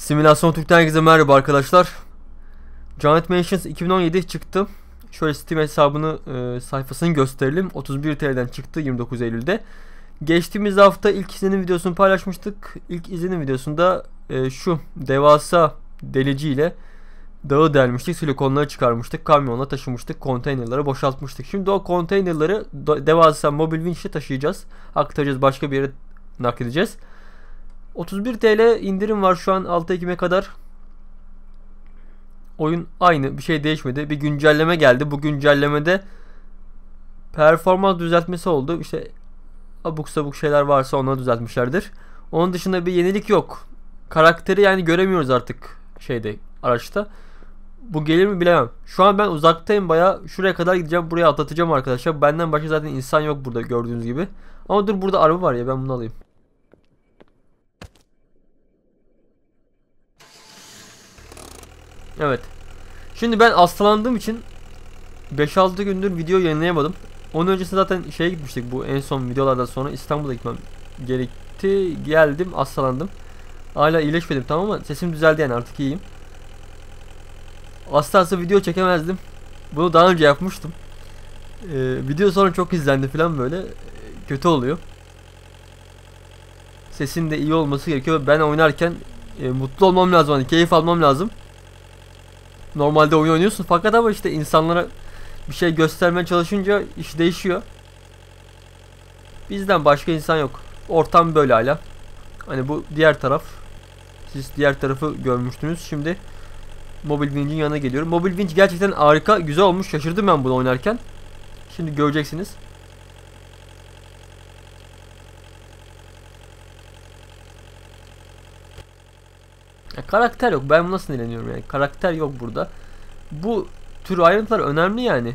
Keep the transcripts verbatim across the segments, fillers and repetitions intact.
Simülasyon Türk'ten herkese merhaba arkadaşlar. Giant Mansions iki bin on yedi çıktı. Şöyle Steam hesabını e, sayfasını gösterelim. otuz bir T L'den çıktı yirmi dokuz Eylül'de. Geçtiğimiz hafta ilk izlenim videosunu paylaşmıştık. İlk izlenim videosunda e, şu devasa deliciyle dağı delmiştik. Silikonları çıkarmıştık. Kamyonla taşımıştık. Konteynerları boşaltmıştık. Şimdi o konteynerları devasa mobil vinçle taşıyacağız. Aktaracağız, başka bir yere nakledeceğiz. otuz bir T L indirim var şu an altı Ekim'e kadar. Oyun aynı, bir şey değişmedi. Bir güncelleme geldi. Bu güncellemede performans düzeltmesi oldu. İşte abuk sabuk şeyler varsa onları düzeltmişlerdir. Onun dışında bir yenilik yok. Karakteri yani göremiyoruz artık şeyde, araçta. Bu gelir mi bilemem. Şu an ben uzaktayım bayağı. Şuraya kadar gideceğim. Buraya atlatacağım arkadaşlar. Benden başka zaten insan yok burada gördüğünüz gibi. Ama dur, burada araba var ya, ben bunu alayım. Evet. Şimdi ben hastalandığım için beş altı gündür video yayınlayamadım. Onun öncesinde zaten şeye gitmiştik, bu en son videolardan sonra İstanbul'a gitmem gerekti. Geldim, hastalandım. Hala iyileşmedim tamam ama sesim düzeldi yani, artık iyiyim. Hasta hasta video çekemezdim. Bunu daha önce yapmıştım. Ee, video sonra çok izlendi falan, böyle kötü oluyor. Sesin de iyi olması gerekiyor. Ben oynarken e, mutlu olmam lazım, hani keyif almam lazım. Normalde oyun oynuyorsun fakat ama işte insanlara bir şey göstermeye çalışınca iş değişiyor. Bizden başka insan yok. Ortam böyle hala. Hani bu diğer taraf. Siz diğer tarafı görmüştünüz. Şimdi Mobil Winch'in yanına geliyorum. Mobil Winch gerçekten harika, güzel olmuş. Şaşırdım ben bunu oynarken. Şimdi göreceksiniz. Ya, karakter yok. Ben nasıl eğleniyorum yani. Karakter yok burada. Bu tür ayrıntılar önemli yani.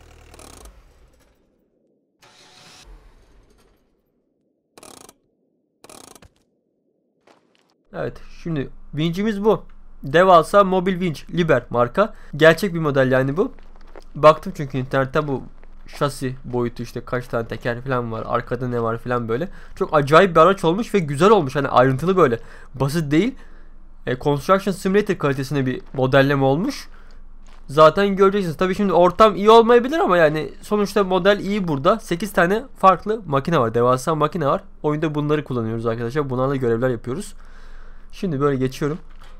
Evet, şimdi vinçimiz bu. Devasa mobil vinç, Liber marka. Gerçek bir model yani bu. Baktım çünkü internette bu şasi boyutu, işte kaç tane teker falan var, arkada ne var falan böyle. Çok acayip bir araç olmuş ve güzel olmuş. Hani ayrıntılı, böyle basit değil. E, Construction Simulator kalitesinde bir modelleme olmuş. Zaten göreceksiniz. Tabii şimdi ortam iyi olmayabilir ama yani sonuçta model iyi burada. sekiz tane farklı makine var. Devasa makine var. Oyunda bunları kullanıyoruz arkadaşlar. Bunlarla görevler yapıyoruz. Şimdi böyle geçiyorum.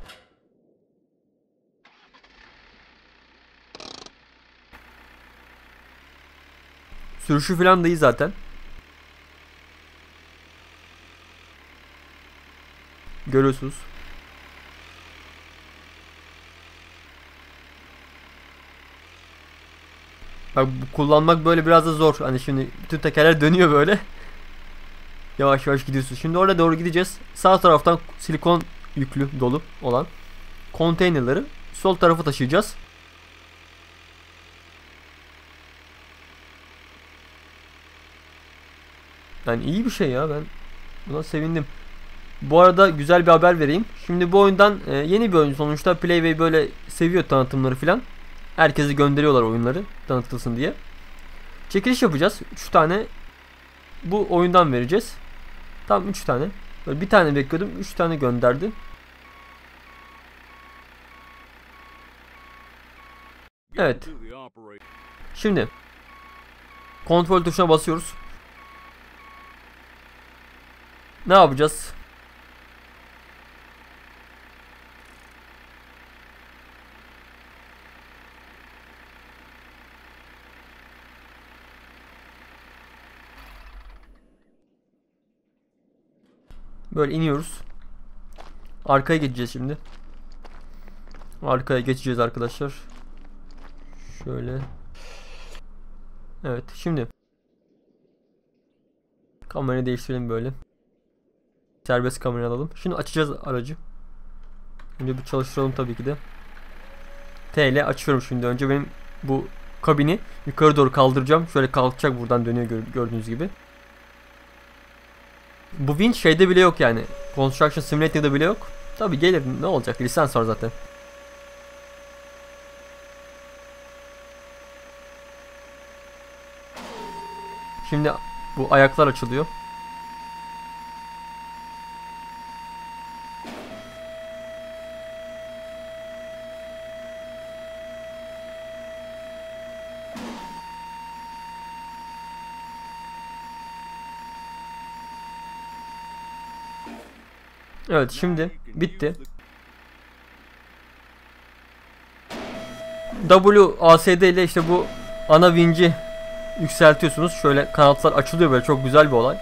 Sürüşü falan da iyi zaten. Görüyorsunuz. Bak, bu kullanmak böyle biraz da zor. Hani şimdi bütün tekerler dönüyor böyle. Yavaş yavaş gidiyorsunuz. Şimdi oraya doğru gideceğiz. Sağ taraftan silikon yüklü dolu olan konteynerleri sol tarafa taşıyacağız. Yani iyi bir şey ya, ben buna sevindim. Bu arada güzel bir haber vereyim. Şimdi bu oyundan e, yeni bir oyun sonuçta, Playway böyle seviyor tanıtımları filan. Herkese gönderiyorlar oyunları tanıtılsın diye. Çekiliş yapacağız. üç tane bu oyundan vereceğiz. Tam üç tane. Böyle bir tane bekliyordum, üç tane gönderdi. Evet. Şimdi kontrol tuşuna basıyoruz. Ne yapacağız? Böyle iniyoruz. Arkaya geçeceğiz şimdi. Arkaya geçeceğiz arkadaşlar. Şöyle. Evet, şimdi kamerayı değiştirelim böyle. Serbest kamera alalım. Şimdi açacağız aracı. Önce bir çalıştıralım tabii ki de. T ile açıyorum şimdi. Önce benim bu kabini yukarı doğru kaldıracağım. Şöyle kalkacak, buradan dönüyor gördüğünüz gibi. Bu winch şeyde bile yok yani. Construction Simulator'da bile yok. Tabii gelir, ne olacak, lisans var zaten. Şimdi bu ayaklar açılıyor. Evet, şimdi bitti. W A S D ile işte bu ana vinci yükseltiyorsunuz. Şöyle kanatlar açılıyor, böyle çok güzel bir olay.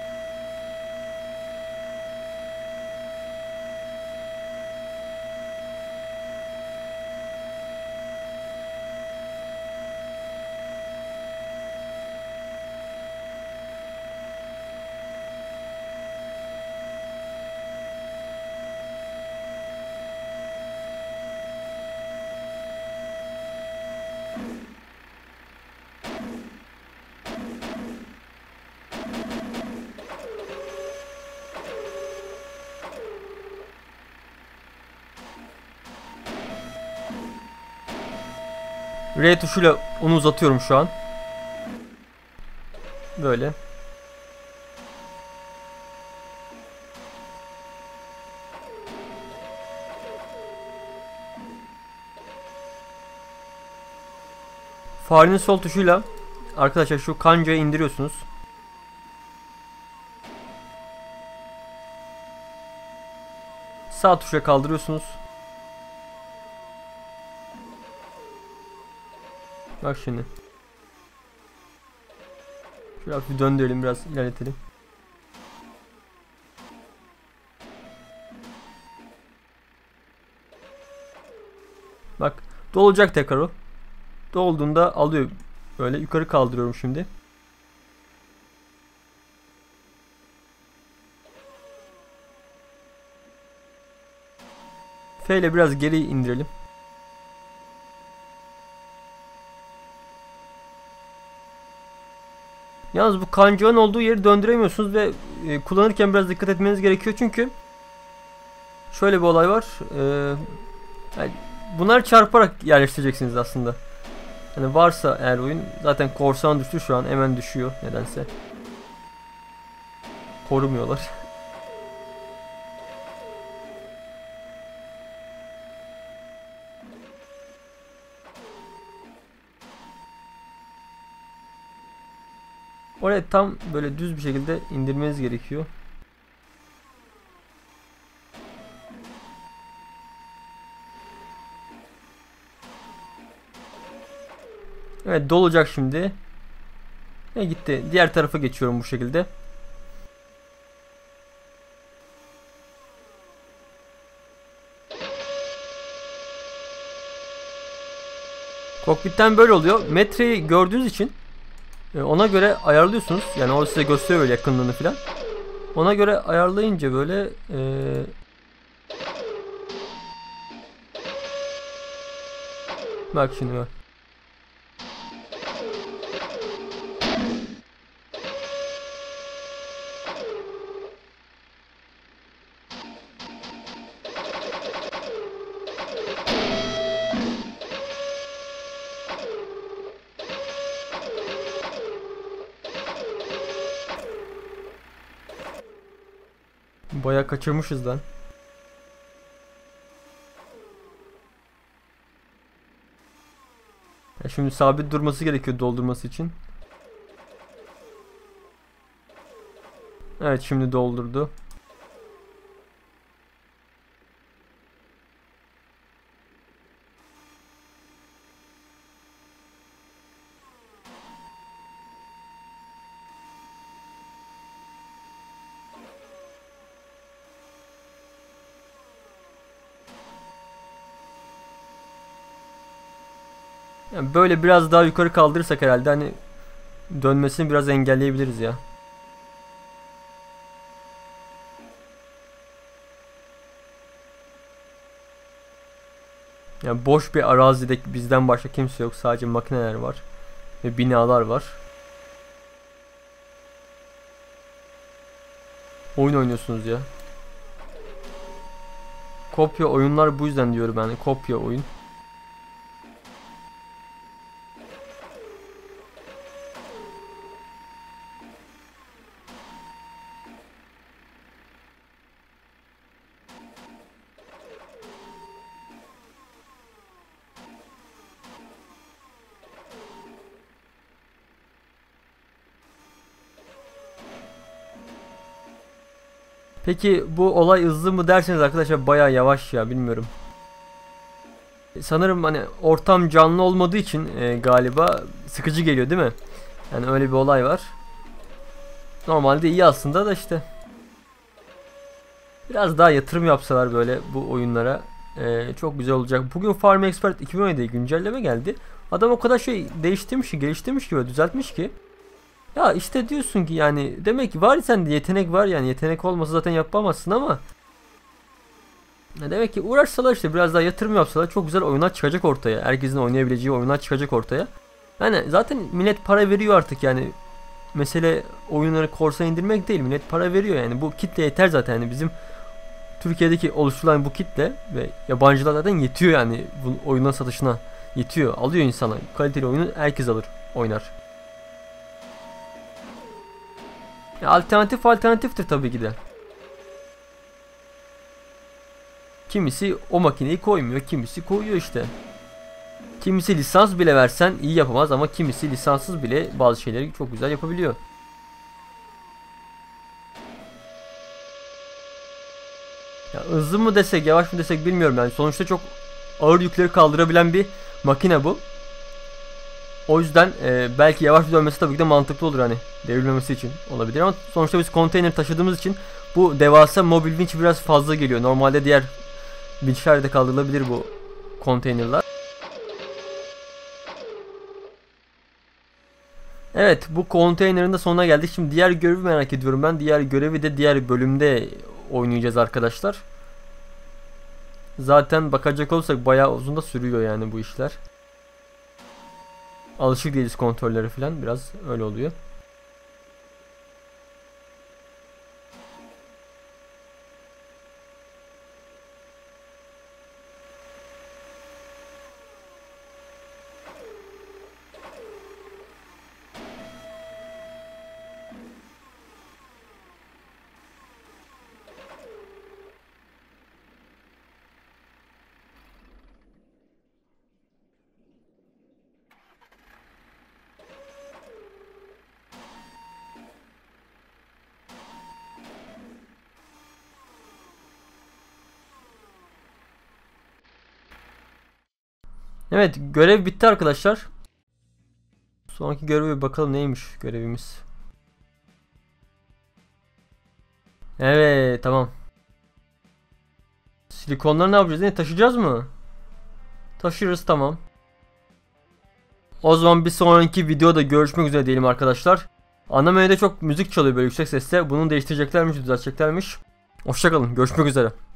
R tuşuyla onu uzatıyorum şu an. Böyle. Farenin sol tuşuyla arkadaşlar şu kancayı indiriyorsunuz. Sağ tuşa kaldırıyorsunuz. Bak şimdi. Şöyle hafif döndürelim, biraz ilerletelim. Bak, dolacak tekrar o. Dolduğunda alıyor. Böyle yukarı kaldırıyorum şimdi. F ile biraz geri indirelim. Yalnız bu kancağın olduğu yeri döndüremiyorsunuz ve e, kullanırken biraz dikkat etmeniz gerekiyor çünkü şöyle bir olay var. E, yani bunlar çarparak yerleştireceksiniz aslında. Hani varsa eğer oyun, zaten korsan düştü şu an, hemen düşüyor nedense. Korumuyorlar. Oraya tam böyle düz bir şekilde indirmeniz gerekiyor. Evet, dolacak şimdi. E gitti. Diğer tarafa geçiyorum bu şekilde. Kokpitten böyle oluyor. Metreyi gördüğünüz için ona göre ayarlıyorsunuz. Yani o size gösteriyor böyle yakınlığını falan. Ona göre ayarlayınca böyle ee... bak şimdi bak. Bayağı kaçırmışız lan. Ya şimdi sabit durması gerekiyor doldurması için. Evet, şimdi doldurdu. Yani böyle biraz daha yukarı kaldırırsak herhalde hani dönmesini biraz engelleyebiliriz ya. Yani boş bir arazide bizden başka kimse yok. Sadece makineler var ve binalar var. Oyun oynuyorsunuz ya. Kopya oyunlar, bu yüzden diyorum ben. Kopya oyun. Peki bu olay hızlı mı derseniz arkadaşlar bayağı yavaş ya, bilmiyorum. Sanırım hani ortam canlı olmadığı için e, galiba sıkıcı geliyor değil mi? Yani öyle bir olay var. Normalde iyi aslında da işte. Biraz daha yatırım yapsalar böyle bu oyunlara e, çok güzel olacak. Bugün Farm Expert iki bin on yediye güncelleme geldi. Adam o kadar şey değiştirmiş ki, geliştirmiş ki, böyle düzeltmiş ki. Ya işte diyorsun ki yani demek ki var, sende yetenek var, yani yetenek olmasa zaten yapamazsın ama ya demek ki uğraşsalar, işte biraz daha yatırım yapsalar çok güzel oyunlar çıkacak ortaya. Herkesin oynayabileceği oyunlar çıkacak ortaya. Yani zaten millet para veriyor artık yani. Mesele oyunları korsan indirmek değil, millet para veriyor yani, bu kitle yeter zaten. Yani bizim Türkiye'deki oluşturulan bu kitle ve yabancılar zaten yetiyor yani, bu oyunların satışına yetiyor, alıyor insanlar. Kaliteli oyunu herkes alır, oynar. Ya alternatif alternatiftir tabii ki de. Kimisi o makineyi koymuyor, kimisi koyuyor işte. Kimisi lisans bile versen iyi yapamaz ama kimisi lisanssız bile bazı şeyleri çok güzel yapabiliyor. Ya hızlı mı desek, yavaş mı desek bilmiyorum yani. Sonuçta çok ağır yükleri kaldırabilen bir makine bu. O yüzden e, belki yavaş dönmesi tabii ki de mantıklı olur, hani devrilmemesi için olabilir ama sonuçta biz konteyner taşıdığımız için bu devasa mobil vinç biraz fazla geliyor. Normalde diğer vinçler de kaldırılabilir bu konteynerler. Evet, bu konteynerin de sonuna geldik. Şimdi diğer görevi merak ediyorum ben. Diğer görevi de diğer bölümde oynayacağız arkadaşlar. Zaten bakacak olursak bayağı uzun da sürüyor yani bu işler. Alışık değiliz kontrollere falan, biraz öyle oluyor. Evet, görev bitti arkadaşlar. Sonraki göreve bakalım neymiş görevimiz. Evet, tamam. Silikonları ne yapacağız? Ne taşıyacağız mı? Taşırız, tamam. O zaman bir sonraki videoda görüşmek üzere diyelim arkadaşlar. Ana menüde çok müzik çalıyor böyle yüksek sesle. Bunu değiştireceklermiş, düzelteceklermiş. Hoşçakalın, görüşmek üzere.